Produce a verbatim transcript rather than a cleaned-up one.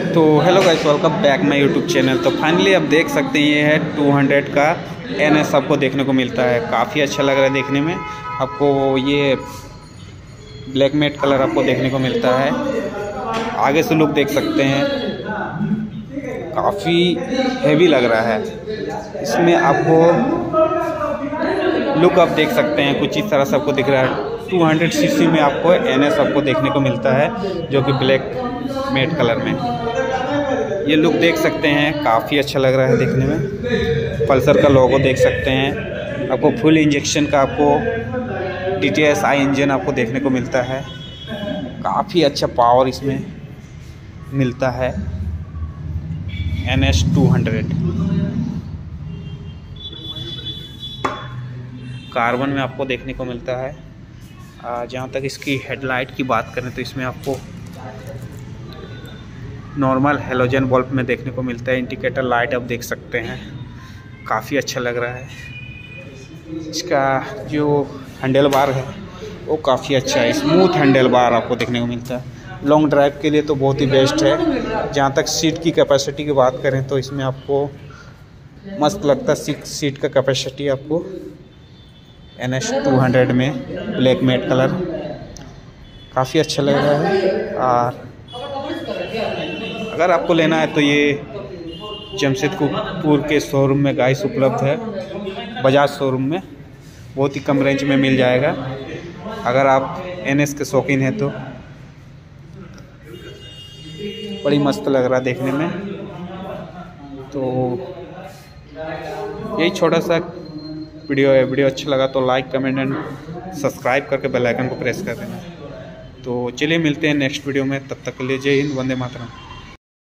तो hello guys, welcome back my YouTube channel. तो finally आप देख सकते हैं ये है टू हंड्रेड का एन एस आपको देखने को मिलता है। काफ़ी अच्छा लग रहा है देखने में। आपको ये ब्लैक मैट कलर आपको देखने को मिलता है। आगे से लुक देख सकते हैं, काफ़ी हैवी लग रहा है। इसमें आपको लुक आप देख सकते हैं कुछ इस तरह से आपको दिख रहा है। टू हंड्रेड सी सी में आपको एन एस आपको देखने को मिलता है, जो कि ब्लैक मैट कलर में। ये लुक देख सकते हैं, काफ़ी अच्छा लग रहा है देखने में। पल्सर का लोगो देख सकते हैं। आपको फुल इंजेक्शन का आपको T T S I engine आपको देखने को मिलता है। काफ़ी अच्छा पावर इसमें मिलता है N S two hundred. Carbon में आपको देखने को मिलता है। जहाँ तक इसकी हेडलाइट की बात करें तो इसमें आपको नॉर्मल हेलोजन बल्ब में देखने को मिलता है। इंडिकेटर लाइट आप देख सकते हैं, काफ़ी अच्छा लग रहा है। इसका जो हैंडल बार है वो काफ़ी अच्छा है, स्मूथ हैंडल बार आपको देखने को मिलता है। लॉन्ग ड्राइव के लिए तो बहुत ही बेस्ट है। जहाँ तक सीट की कैपेसिटी की बात करें तो इसमें आपको मस्त लगता है। सीट सीट का कैपेसिटी आपको एन एस टू हंड्रेड में ब्लैक मैट कलर काफ़ी अच्छा लग रहा है। और अगर आपको लेना है तो ये जमशेदपुर के शोरूम में गाइस उपलब्ध है, बजाज शोरूम में। बहुत ही कम रेंज में मिल जाएगा अगर आप एन एस के शौकीन हैं तो। बड़ी मस्त लग रहा है देखने में। तो यही छोटा सा वीडियो है। वीडियो अच्छा लगा तो लाइक, कमेंट एंड सब्सक्राइब करके बेल आइकन को प्रेस कर देना। तो चलिए मिलते हैं नेक्स्ट वीडियो में। तब तक के लिए जय हिंद, वंदे मातरम।